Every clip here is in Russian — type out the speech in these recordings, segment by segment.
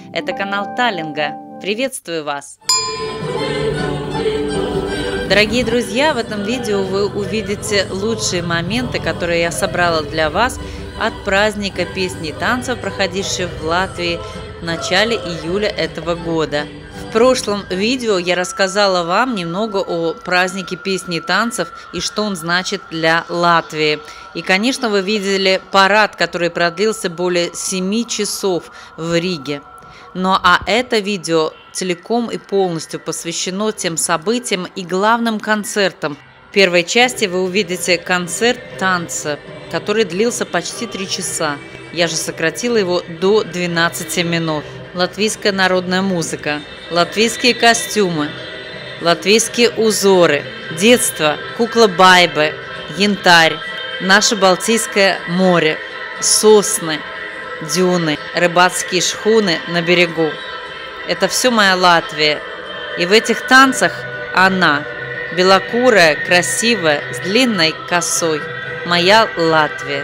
Это канал Таллинга. Приветствую вас! Дорогие друзья, в этом видео вы увидите лучшие моменты, которые я собрала для вас от праздника песни и танцев, проходившего в Латвии в начале июля этого года. В прошлом видео я рассказала вам немного о празднике песни и танцев и что он значит для Латвии. И, конечно, вы видели парад, который продлился более 7 часов в Риге. А это видео целиком и полностью посвящено тем событиям и главным концертам. В первой части вы увидите концерт танца, который длился почти 3 часа. Я же сократила его до 12 минут. Латвийская народная музыка, латвийские костюмы, латвийские узоры, детство, кукла Байбе, янтарь, наше Балтийское море, сосны, дюны, рыбацкие шхуны на берегу. Это все моя Латвия. И в этих танцах она, белокурая, красивая, с длинной косой, моя Латвия.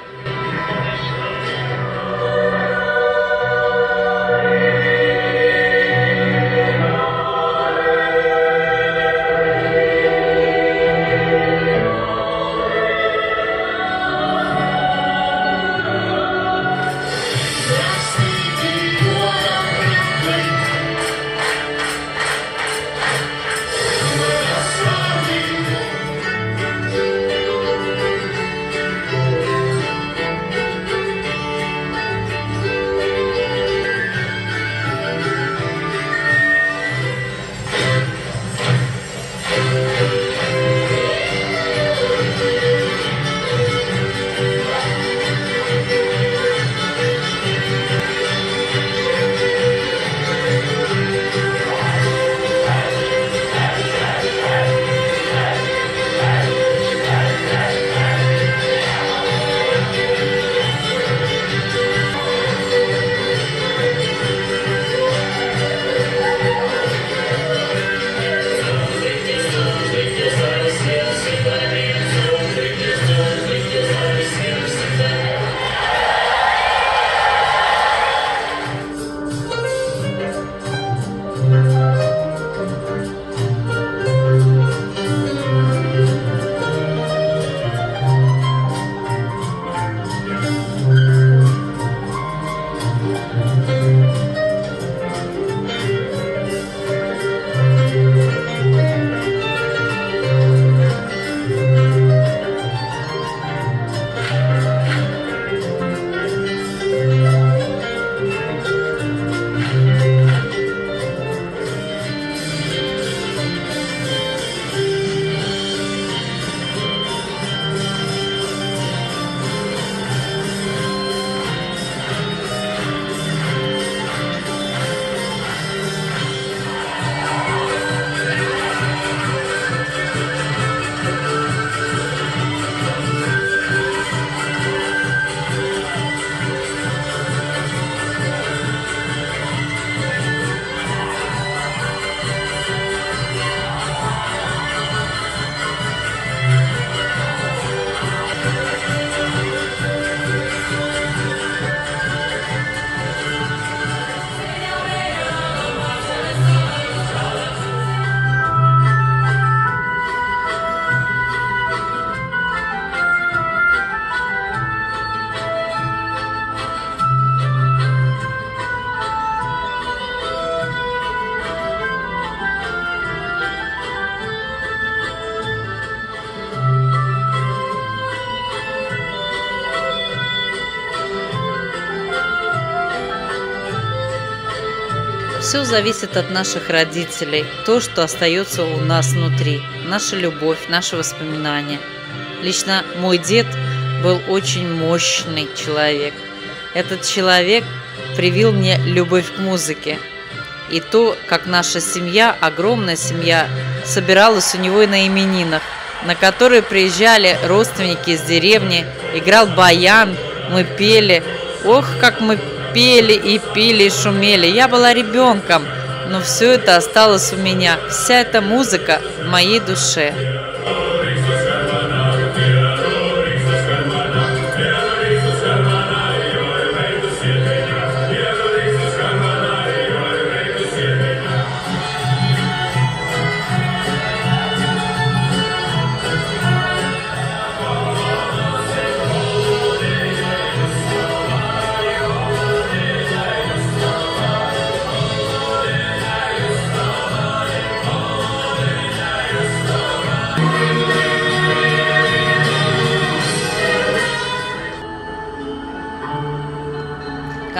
Все зависит от наших родителей, то, что остается у нас внутри, наша любовь, наши воспоминания. Лично мой дед был очень мощный человек. Этот человек привил мне любовь к музыке. И то, как наша семья, огромная семья, собиралась у него на именинах, на которые приезжали родственники из деревни, играл баян, мы пели. Ох, как мы пели и пили и шумели. Я была ребенком, но все это осталось у меня. Вся эта музыка в моей душе.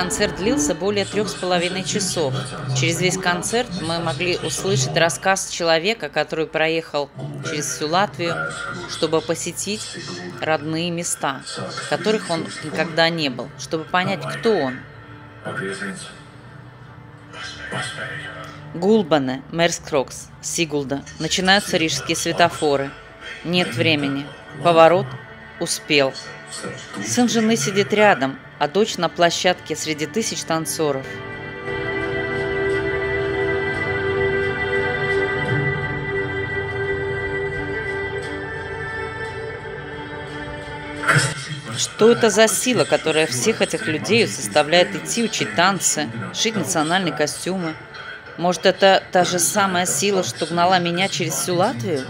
концерт длился более 3,5 часов. Через весь концерт мы могли услышать рассказ человека, который проехал через всю Латвию, чтобы посетить родные места, в которых он никогда не был, чтобы понять, кто он. Гулбане, Мерскрокс, Сигулда. Начинаются рижские светофоры. Нет времени. Поворот. Успел. Сын жены сидит рядом, а дочь на площадке среди тысяч танцоров. Что это за сила, которая всех этих людей заставляет идти учить танцы, шить национальные костюмы? Может, это та же самая сила, что гнала меня через всю Латвию?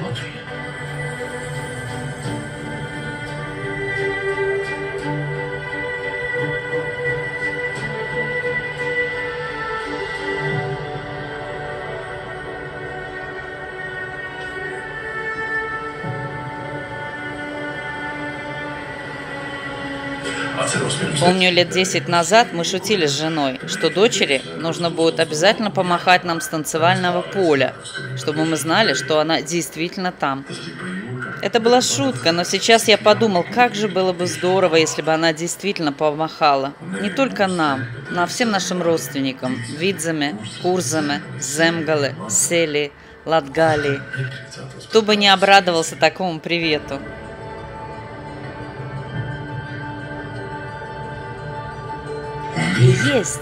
Помню, лет 10 назад мы шутили с женой, что дочери нужно будет обязательно помахать нам с танцевального поля, чтобы мы знали, что она действительно там. Это была шутка, но сейчас я подумал, как же было бы здорово, если бы она действительно помахала. Не только нам, но всем нашим родственникам, Видземе, Курземе, Земгале, Сели, Латгалии. Кто бы не обрадовался такому привету. Есть.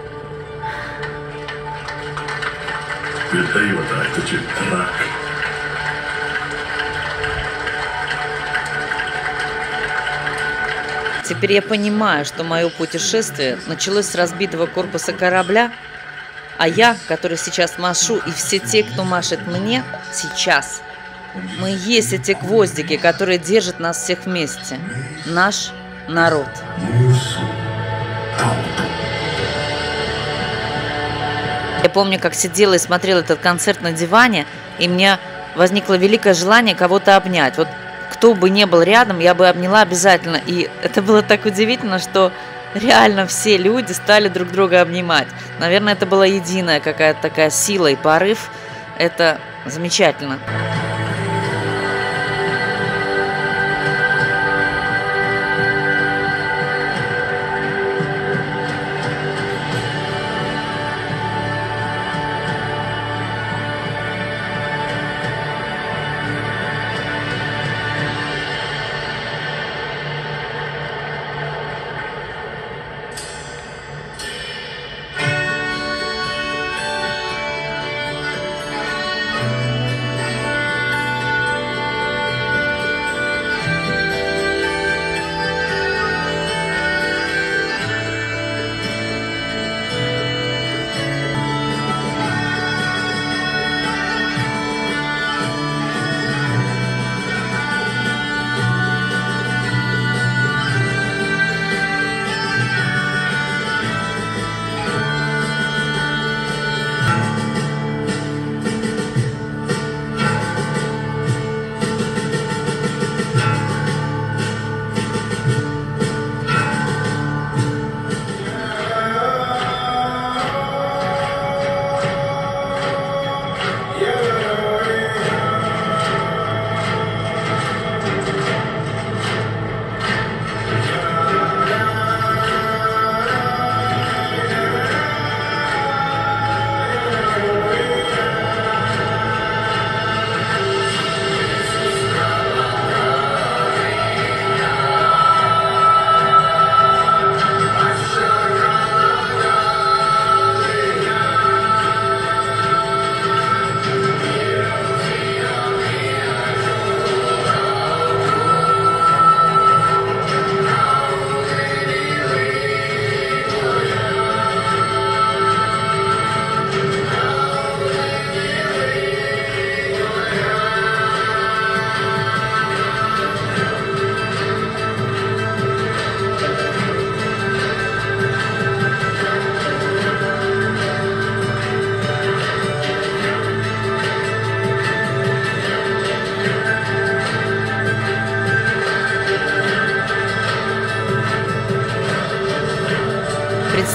Теперь я понимаю, что мое путешествие началось с разбитого корпуса корабля, а я, который сейчас машу, и все те, кто машет мне, сейчас. Мы есть эти гвоздики, которые держат нас всех вместе. Наш народ. Я помню, как сидела и смотрела этот концерт на диване, и мне возникло великое желание кого-то обнять. Вот кто бы ни был рядом, я бы обняла обязательно. И это было так удивительно, что реально все люди стали друг друга обнимать. Наверное, это была единая какая-то такая сила и порыв. Это замечательно.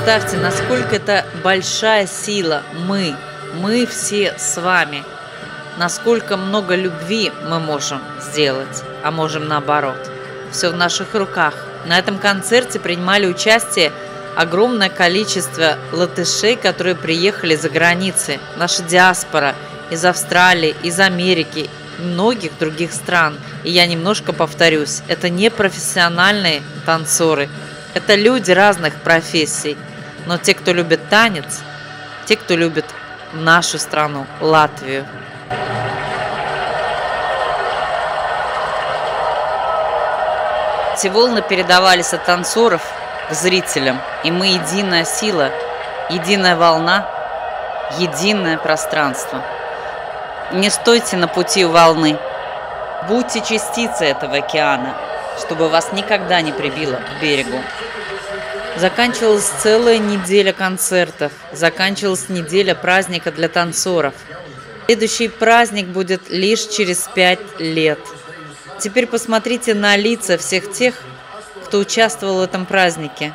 представьте, насколько это большая сила. Мы все с вами. Насколько много любви мы можем сделать, а можем наоборот. Все в наших руках. На этом концерте принимали участие огромное количество латышей, которые приехали за границы. Наша диаспора из Австралии, из Америки, многих других стран. И я немножко повторюсь, это не профессиональные танцоры, это люди разных профессий. Но те, кто любит танец, те, кто любит нашу страну, Латвию. Эти волны передавались от танцоров к зрителям, и мы единая сила, единая волна, единое пространство. Не стойте на пути у волны, будьте частицей этого океана, чтобы вас никогда не прибило к берегу. Заканчивалась целая неделя концертов, заканчивалась неделя праздника для танцоров. Следующий праздник будет лишь через 5 лет. Теперь посмотрите на лица всех тех, кто участвовал в этом празднике.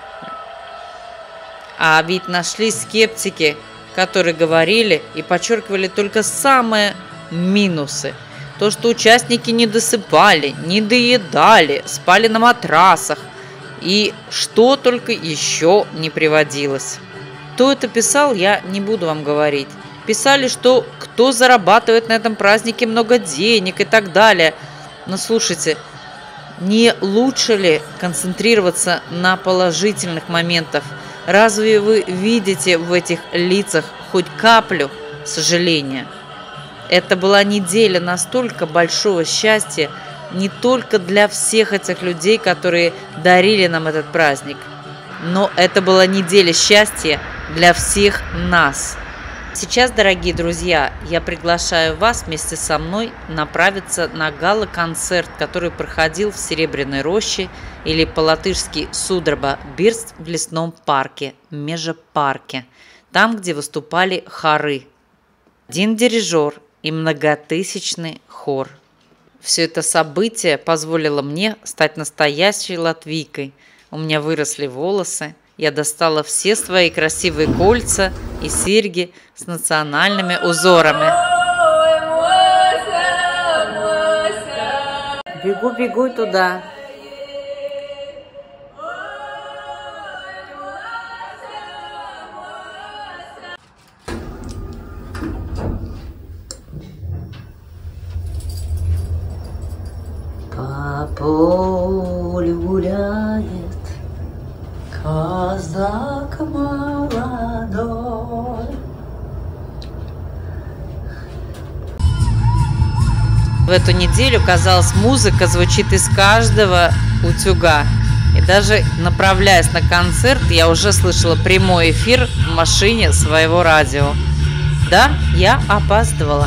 А ведь нашлись скептики, которые говорили и подчеркивали только самые минусы. То, что участники не досыпали, не доедали, спали на матрасах. И что только еще не приводилось. Кто это писал, я не буду вам говорить. Писали, что кто зарабатывает на этом празднике много денег и так далее. Но слушайте, не лучше ли концентрироваться на положительных моментах? Разве вы видите в этих лицах хоть каплю сожаления? Это была неделя настолько большого счастья, не только для всех этих людей, которые дарили нам этот праздник, но это была неделя счастья для всех нас. Сейчас, дорогие друзья, я приглашаю вас вместе со мной направиться на гала-концерт, который проходил в Серебряной роще, или по-латышски Судрба Бирст, в лесном парке, Межапарке, там, где выступали хоры. Один дирижер и многотысячный хор. Все это событие позволило мне стать настоящей латвийкой. У меня выросли волосы. Я достала все свои красивые кольца и серьги с национальными узорами. Бегу туда. По полю гуляет казак молодой. В эту неделю, казалось, музыка звучит из каждого утюга. И даже направляясь на концерт, я уже слышала прямой эфир в машине своего радио. Да, я опаздывала.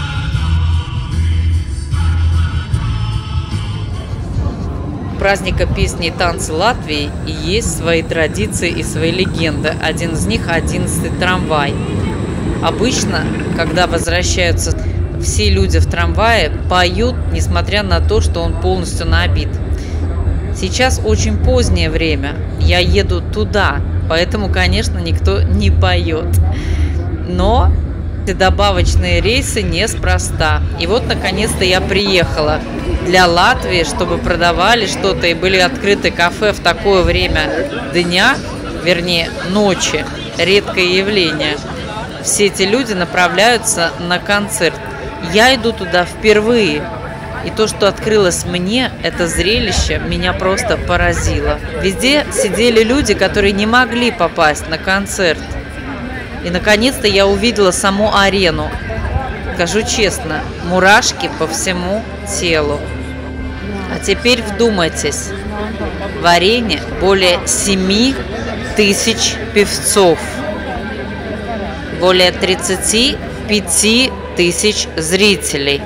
Праздника песни и танцы Латвии и есть свои традиции и свои легенды. Один из них – 11-й трамвай. Обычно, когда возвращаются все люди в трамвае, поют, несмотря на то, что он полностью набит. Сейчас очень позднее время, я еду туда, поэтому, конечно, никто не поет. Но эти добавочные рейсы неспроста. И вот, наконец-то, я приехала для Латвии, чтобы продавали что-то и были открыты кафе в такое время дня, вернее, ночи. Редкое явление. Все эти люди направляются на концерт. Я иду туда впервые. И то, что открылось мне, это зрелище меня просто поразило. Везде сидели люди, которые не могли попасть на концерт. И, наконец-то, я увидела саму арену. Скажу честно, мурашки по всему телу. А теперь вдумайтесь. В арене более 7 тысяч певцов. Более 35 тысяч зрителей.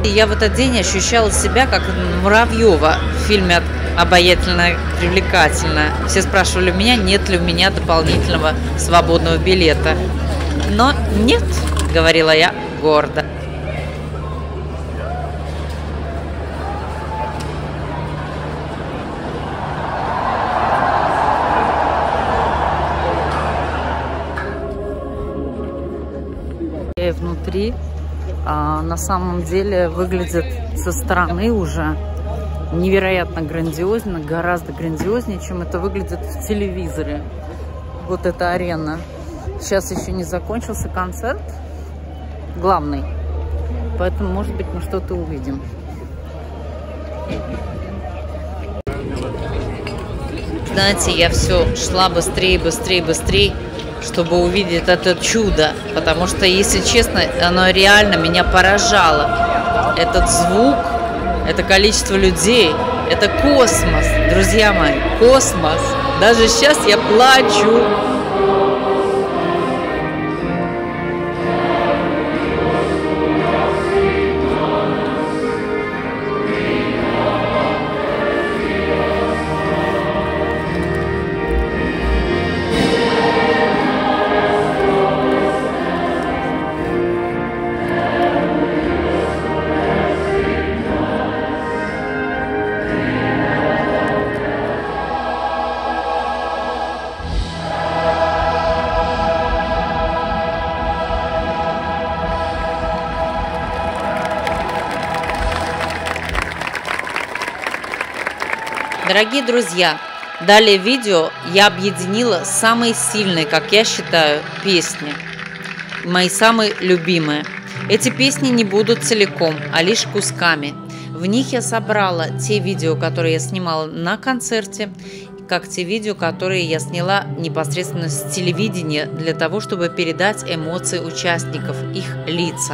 И я в этот день ощущала себя как Муравьева в фильме «Обаятельно привлекательно». Все спрашивали меня, нет ли у меня дополнительного свободного билета. Но нет, говорила я гордо. И внутри на самом деле выглядит со стороны уже невероятно грандиозно, гораздо грандиознее, чем это выглядит в телевизоре. Вот эта арена. Сейчас еще не закончился концерт главный, поэтому, может быть, мы что-то увидим. Знаете, я все шла быстрее, быстрее, быстрее, чтобы увидеть это чудо, потому что, если честно, оно реально меня поражало. Этот звук, это количество людей, это космос, друзья мои, космос. Даже сейчас я плачу. Дорогие друзья, далее в видео я объединила самые сильные, как я считаю, песни, мои самые любимые. Эти песни не будут целиком, а лишь кусками. В них я собрала те видео, которые я снимала на концерте, как те видео, которые я сняла непосредственно с телевидения, для того, чтобы передать эмоции участников, их лица.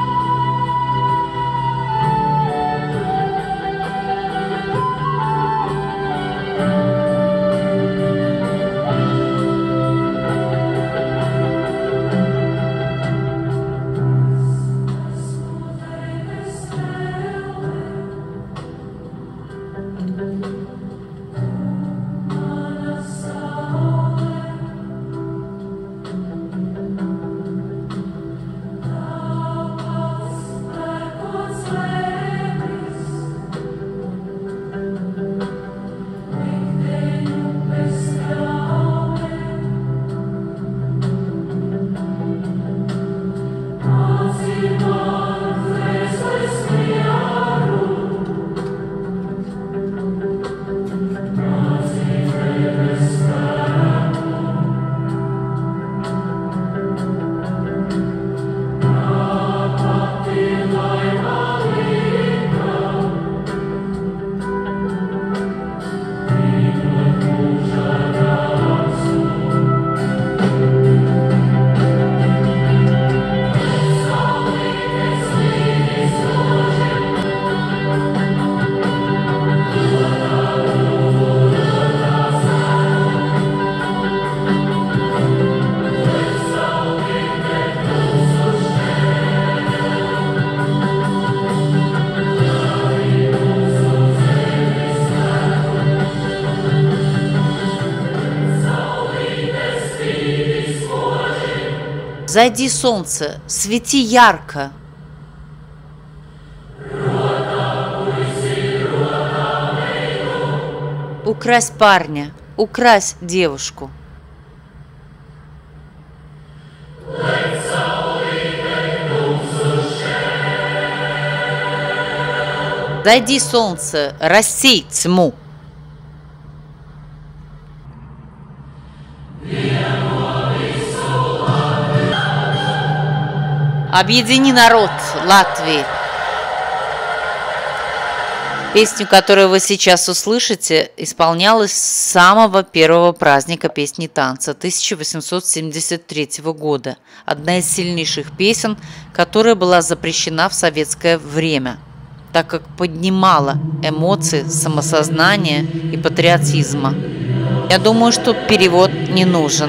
Зайди, солнце, свети ярко. Укрась парня, укрась девушку. Зайди, солнце, рассей тьму. Объедини народ Латвии. Песню, которую вы сейчас услышите, исполнялась с самого первого праздника песни танца 1873 года. Одна из сильнейших песен, которая была запрещена в советское время, так как поднимала эмоции, самосознания и патриотизма. Я думаю, что перевод не нужен.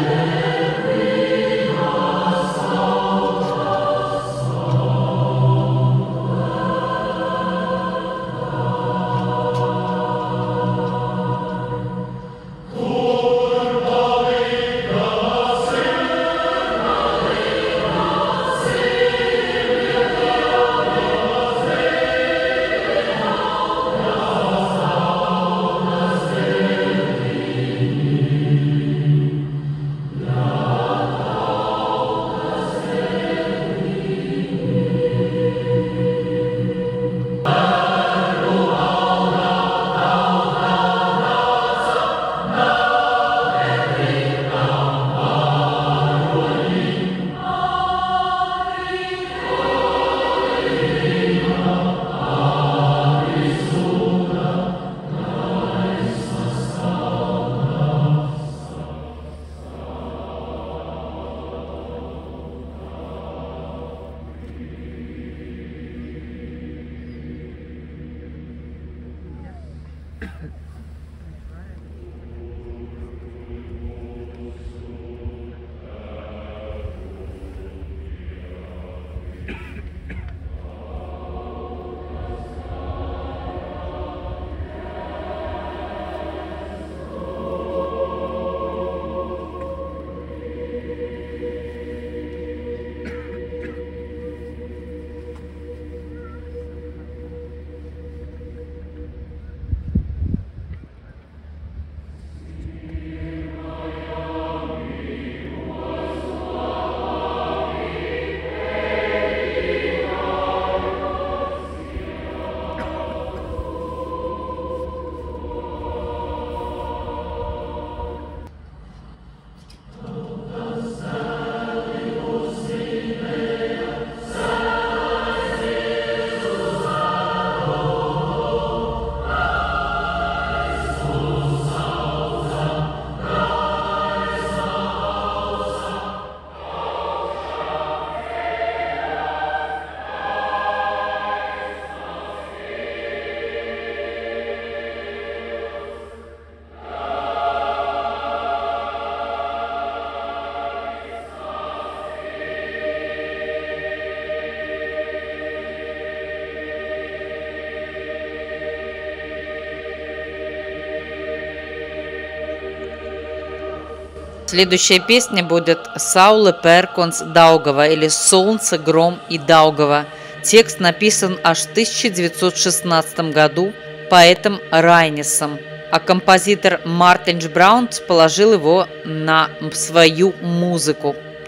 Следующая песня будет «Сауле Перконс Даугава» или «Солнце, гром и Даугава». Текст написан аж в 1916 году поэтом Райнисом, а композитор Мартинш Браунс положил его на свою музыку в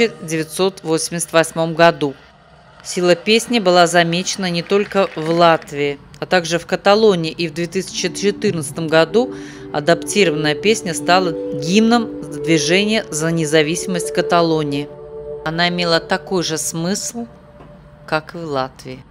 1988 году. Сила песни была замечена не только в Латвии, а также в Каталонии, и в 2014 году адаптированная песня стала гимном движения за независимость Каталонии. Она имела такой же смысл, как и в Латвии.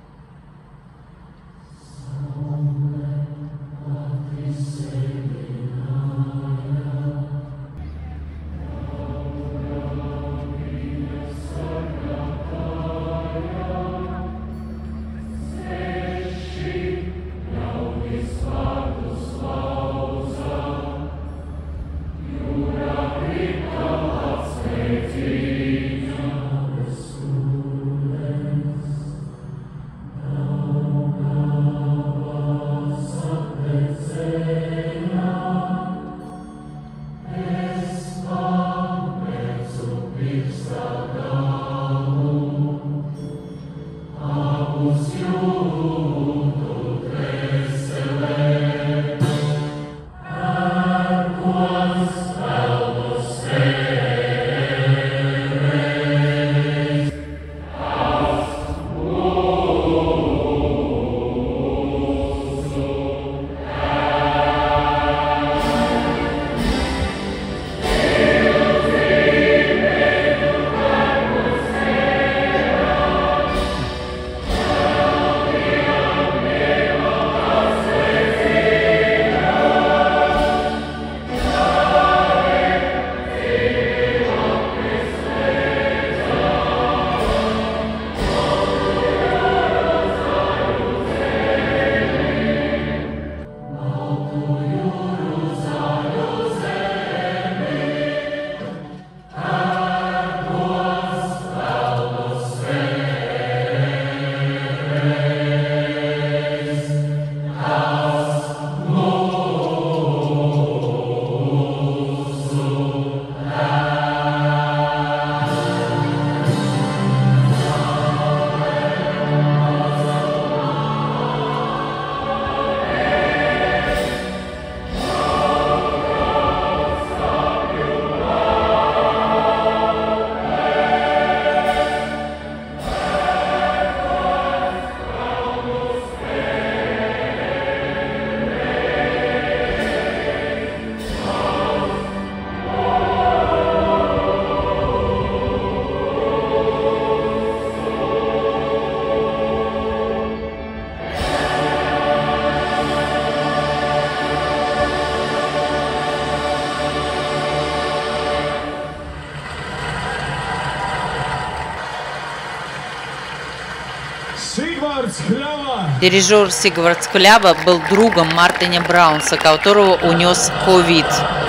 Дирижер Сигвард Скляба был другом Мартина Браунса, которого унес ковид.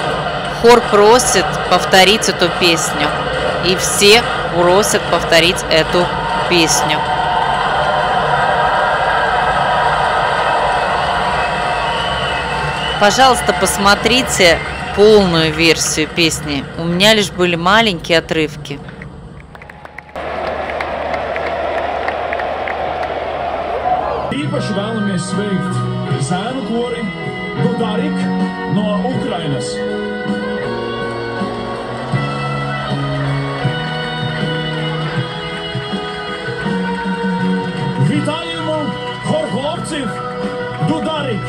Хор просит повторить эту песню, и все просят повторить эту песню. Пожалуйста, посмотрите полную версию песни. У меня лишь были маленькие отрывки. Īpaši vēlamies sveikt zēnu kori Dudarik no Ukrainas. Вітаємо хор хлопців Дударик.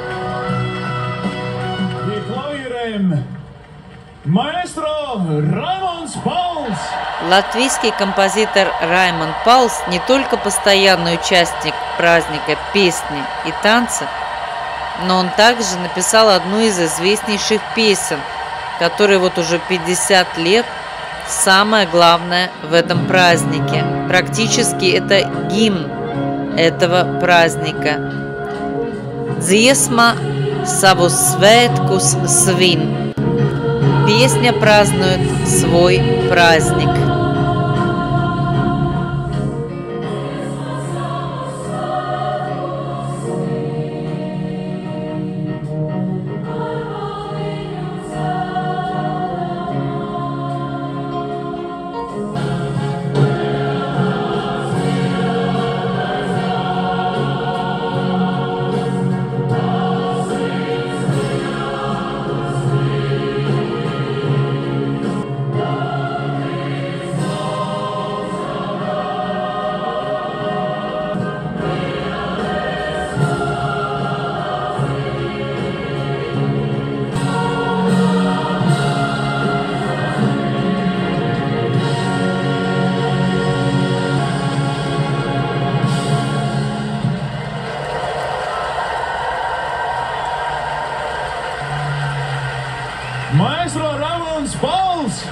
І клавируем маэстро Раймондс Паулс. Латвийский композитор Раймонд Паулс не только постоянный участник праздника песни и танца, но он также написал одну из известнейших песен, которая вот уже 50 лет самое главное в этом празднике. Практически это гимн этого праздника. Dziesma savus svētkus svin. Песня празднует свой праздник. Maestro Ramons Pauls!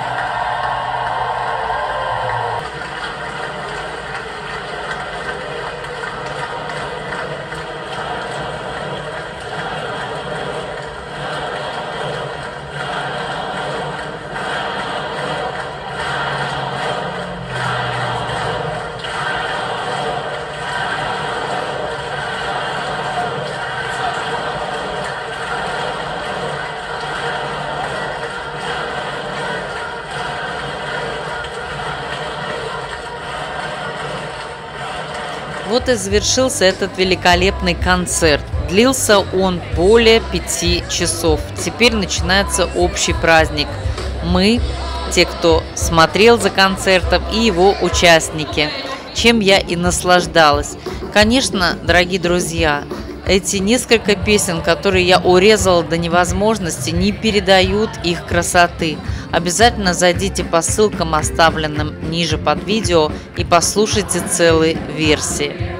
Вот и завершился этот великолепный концерт. Длился он более 5 часов. Теперь начинается общий праздник. Мы, те, кто смотрел за концертом, и его участники, чем я и наслаждалась. Конечно, дорогие друзья, эти несколько песен, которые я урезала до невозможности, не передают их красоты. Обязательно зайдите по ссылкам, оставленным ниже под видео, и послушайте целые версии.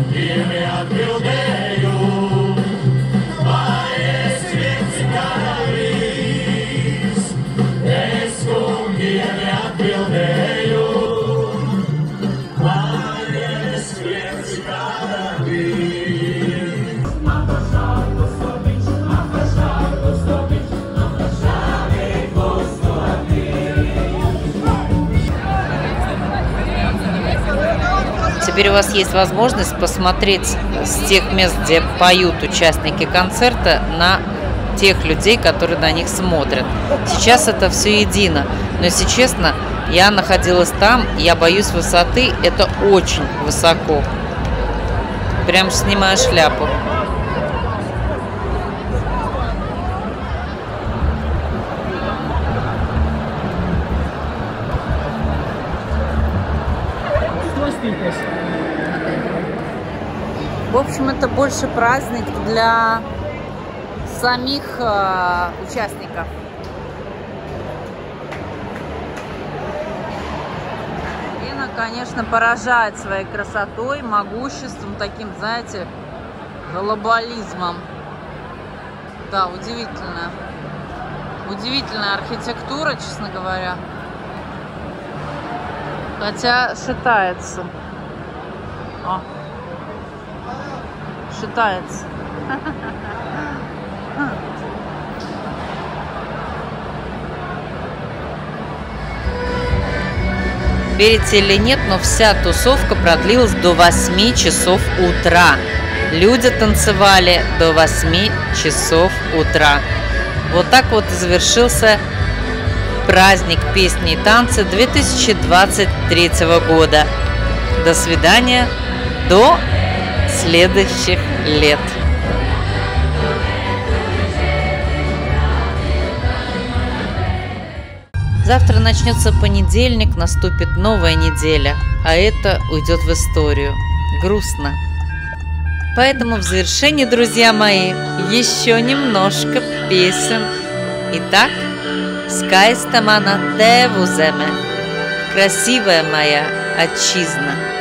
Теперь у вас есть возможность посмотреть с тех мест, где поют участники концерта, на тех людей, которые на них смотрят. Сейчас это все едино. Но, если честно, я находилась там, я боюсь высоты, это очень высоко. Прям снимаю шляпу. В общем, это больше праздник для самих участников. Вена, конечно, поражает своей красотой, могуществом, таким, знаете, глобализмом. Да, удивительно. Удивительная архитектура, честно говоря. Хотя шатается. О. Шатается. Верите или нет, но вся тусовка продлилась до 8 часов утра. Люди танцевали до 8 часов утра. Вот так вот и завершился праздник песни и танца 2023 года. До свидания. До следующих лет. Завтра начнется понедельник, наступит новая неделя, а это уйдет в историю. Грустно. Поэтому в завершении, друзья мои, еще немножко песен. Итак, «Скаista mana tēvu zeme», красивая моя отчизна.